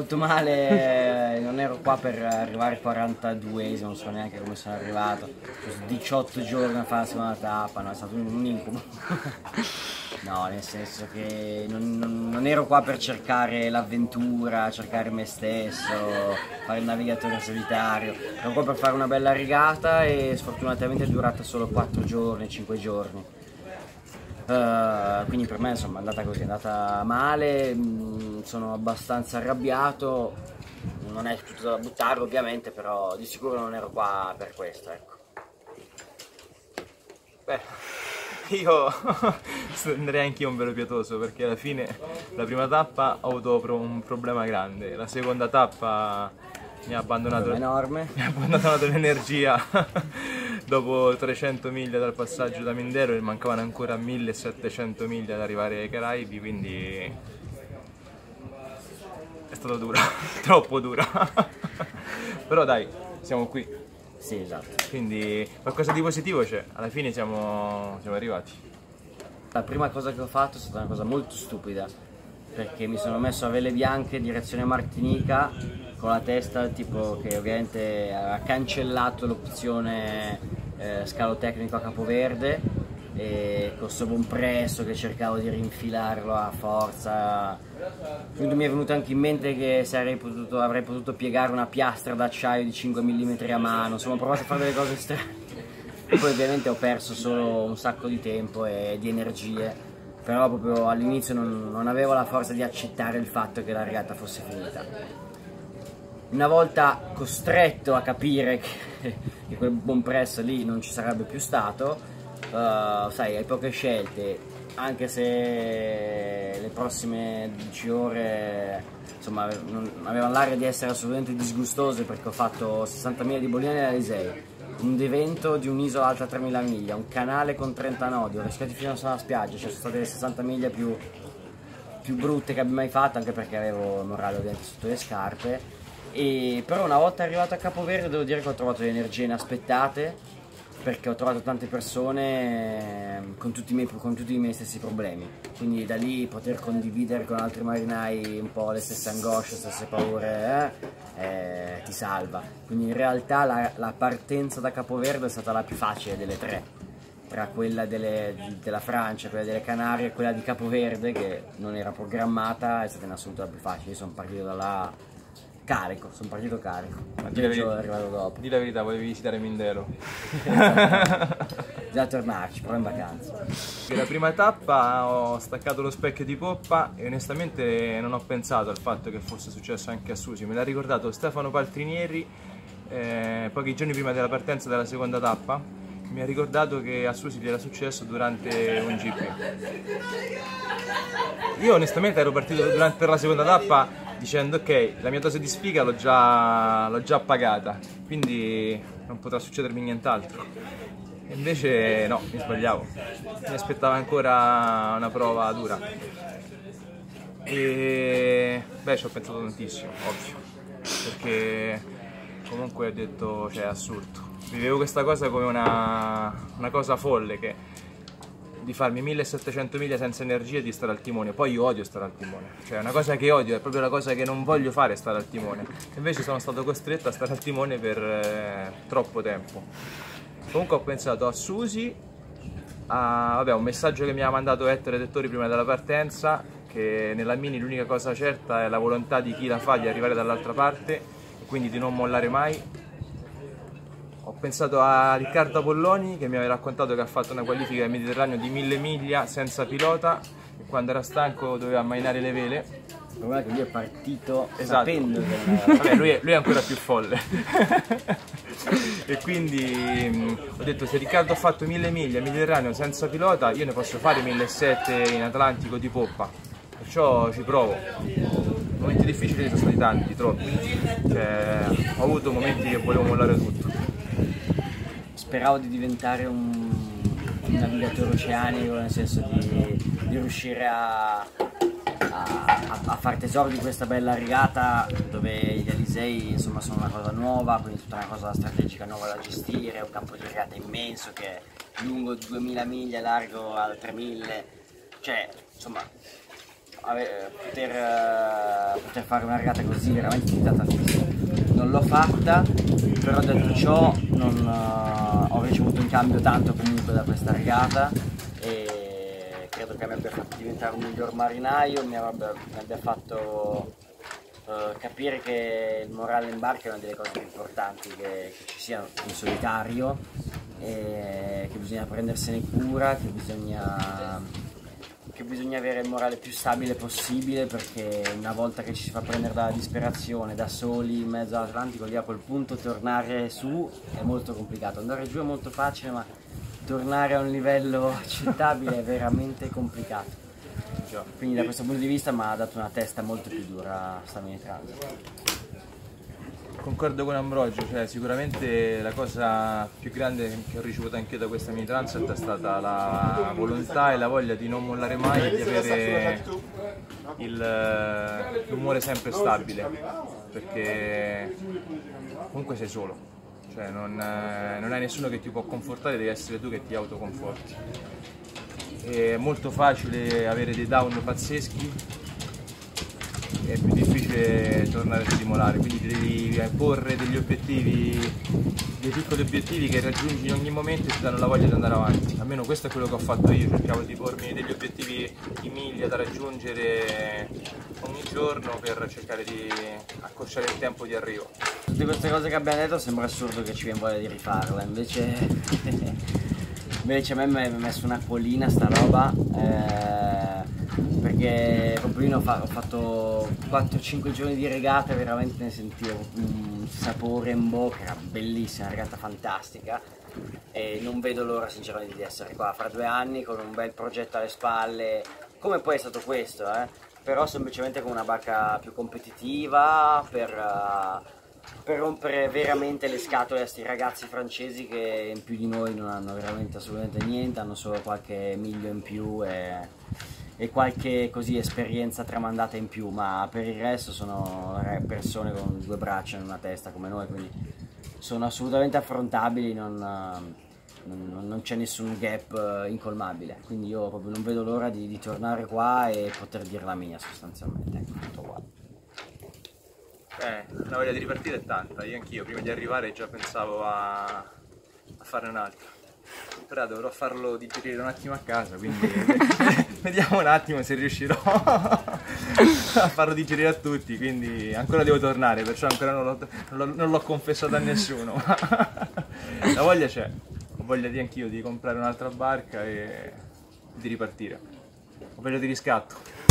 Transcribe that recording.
fatto male, non ero qua per arrivare 42esimo, non so neanche come sono arrivato, 18 giorni a fare la seconda tappa, no, è stato un incubo. No, nel senso che non ero qua per cercare l'avventura, cercare me stesso, fare il navigatore solitario, ero qua per fare una bella regata e sfortunatamente è durata solo 4 giorni, 5 giorni. Quindi per me insomma è andata così, è andata male, sono abbastanza arrabbiato, non è tutto da buttare ovviamente, però di sicuro non ero qua per questo, ecco. Beh, io andrei anch'io un velo pietoso perché alla fine la prima tappa ho avuto un problema grande, la seconda tappa mi ha abbandonato l'energia dopo 300 miglia dal passaggio da Mindelo e mancavano ancora 1700 miglia ad arrivare ai Caraibi, quindi è stata dura, troppo dura. Però dai, siamo qui. Sì, esatto. Quindi qualcosa di positivo c'è, alla fine siamo arrivati. La prima cosa che ho fatto è stata una cosa molto stupida, perché mi sono messo a vele bianche direzione Martinica con la testa tipo che ovviamente aveva cancellato l'opzione scalo tecnico a Capoverde, e con sto buon presso che cercavo di rinfilarlo a forza. Mi è venuto anche in mente che se avrei potuto piegare una piastra d'acciaio di 5 mm a mano, insomma ho provato a fare delle cose strane. Poi ovviamente ho perso solo un sacco di tempo e di energie, però proprio all'inizio non avevo la forza di accettare il fatto che la regata fosse finita. Una volta costretto a capire che quel buon presso lì non ci sarebbe più stato, sai, hai poche scelte, anche se le prossime 12 ore insomma avevano l'aria di essere assolutamente disgustose, perché ho fatto 60 miglia di Bologna all'Alisei, un devento di un'isola alta 3000 miglia, un canale con 30 nodi, ho rischiato fino alla spiaggia, cioè sono state le 60 miglia più brutte che abbia mai fatto, anche perché avevo il morale ovviamente sotto le scarpe. Però una volta arrivato a Capoverde devo dire che ho trovato le energie inaspettate, perché ho trovato tante persone con tutti i miei stessi problemi, quindi da lì poter condividere con altri marinai un po' le stesse angosce, le stesse paure ti salva. Quindi in realtà la partenza da Capoverde è stata la più facile delle tre, tra quella della Francia, quella delle Canarie e quella di Capoverde, che non era programmata, è stata in assoluto la più facile. Io sono partito da là carico, sono partito carico. Ma è arrivato dopo. Di la verità, volevi visitare Mindelo? Bisogna tornarci, però in vacanza. La prima tappa ho staccato lo specchio di poppa e onestamente non ho pensato al fatto che fosse successo anche a Susi. Me l'ha ricordato Stefano Paltrinieri pochi giorni prima della partenza della seconda tappa. Mi ha ricordato che a Susi gli era successo durante un GP. Io onestamente ero partito per la seconda tappa dicendo ok, la mia dose di sfiga l'ho già pagata, quindi non potrà succedermi nient'altro. E invece no, mi sbagliavo, mi aspettava ancora una prova dura. E beh, ci ho pensato tantissimo, ovvio, perché comunque ho detto, cioè è assurdo. Vivevo questa cosa come una cosa folle, che di farmi 1700 miglia senza energia e di stare al timone. Poi io odio stare al timone, cioè è una cosa che odio, è proprio la cosa che non voglio fare, stare al timone. Invece sono stato costretto a stare al timone per troppo tempo. Comunque ho pensato a Susi, vabbè, un messaggio che mi ha mandato Ettore Dettori prima della partenza, che nella Mini l'unica cosa certa è la volontà di chi la fa di arrivare dall'altra parte, e quindi di non mollare mai. Ho pensato a Riccardo Apolloni, che mi aveva raccontato che ha fatto una qualifica del Mediterraneo di 1000 miglia senza pilota, e quando era stanco doveva ammainare le vele. Il problema è che lui è partito sapendo che... Vabbè, lui è ancora più folle. E quindi ho detto, se Riccardo ha fatto 1000 miglia Mediterraneo senza pilota, io ne posso fare 1700 in Atlantico di poppa. Perciò ci provo. Momenti difficili sono stati tanti, troppi. Cioè, ho avuto momenti che volevo mollare tutto. Speravo di diventare un navigatore oceanico, nel senso di riuscire a far tesoro di questa bella regata, dove gli Alisei insomma sono una cosa nuova, quindi tutta una cosa strategica nuova da gestire, un campo di regata immenso che è lungo 2000 miglia, largo al 3000, cioè insomma poter fare una regata così veramente limitata fissa. Non l'ho fatta, però detto ciò ho ricevuto in cambio tanto comunque da questa regata e credo che mi abbia fatto diventare un miglior marinaio, mi abbia fatto capire che il morale in barca è una delle cose più importanti che ci sia in solitario, e che bisogna prendersene cura, che bisogna avere il morale più stabile possibile, perché una volta che ci si fa prendere dalla disperazione da soli in mezzo all'Atlantico, lì a quel punto tornare su è molto complicato. Andare giù è molto facile, ma tornare a un livello accettabile è veramente complicato. Quindi da questo punto di vista mi ha dato una testa molto più dura sta mini transit. Concordo con Ambrogio, cioè sicuramente la cosa più grande che ho ricevuto anch'io da questa mini transit è stata la volontà e la voglia di non mollare mai e di avere l'umore sempre stabile, perché comunque sei solo, cioè non hai nessuno che ti può confortare, devi essere tu che ti autoconforti. È molto facile avere dei down pazzeschi, è più difficile tornare a stimolare, quindi ti devi porre degli obiettivi, dei piccoli obiettivi che raggiungi in ogni momento e ti danno la voglia di andare avanti. Almeno questo è quello che ho fatto io, cercavo di pormi degli obiettivi di miglia da raggiungere ogni giorno per cercare di accorciare il tempo di arrivo. Tutte queste cose che abbiamo detto sembra assurdo che ci viene voglia di rifarla, invece a me mi ha messo un'acquolina sta roba, perché proprio io ho fatto 4-5 giorni di regata e veramente ne sentivo un sapore in bocca, era bellissima, una regata fantastica, e non vedo l'ora sinceramente di essere qua fra 2 anni con un bel progetto alle spalle, come poi è stato questo, però semplicemente con una barca più competitiva per rompere veramente le scatole a sti ragazzi francesi che in più di noi non hanno veramente assolutamente niente, hanno solo qualche miglio in più e qualche così esperienza tramandata in più, ma per il resto sono persone con 2 braccia e una testa come noi, quindi sono assolutamente affrontabili, non c'è nessun gap incolmabile, quindi io proprio non vedo l'ora di tornare qua e poter dire la mia sostanzialmente, ecco, tutto qua. La voglia di ripartire è tanta, io anch'io prima di arrivare già pensavo a farne un'altra, però dovrò farlo digerire un attimo a casa, quindi vediamo un attimo se riuscirò a farlo digerire a tutti, quindi ancora devo tornare, perciò ancora non l'ho confessato a nessuno. La voglia c'è, ho voglia anch'io di comprare un'altra barca e di ripartire, ho voglia di riscatto.